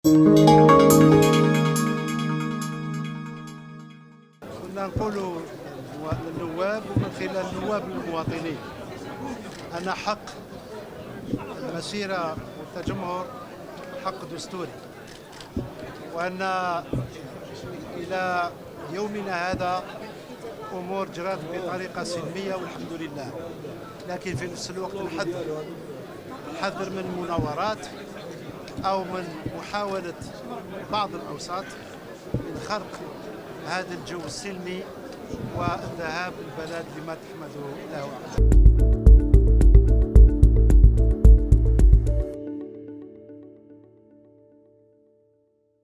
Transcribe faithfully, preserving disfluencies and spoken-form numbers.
كنا نقولوا للنواب ومن خلال النواب للمواطنين أن حق المسيرة والتجمهر حق دستوري، وأن إلى يومنا هذا أمور جرت بطريقة سلمية والحمد لله، لكن في نفس الوقت نحذر نحذر من المناورات أو من محاولة بعض الأوساط من خرق هذا الجو السلمي والذهاب للبلد لما تحمده له.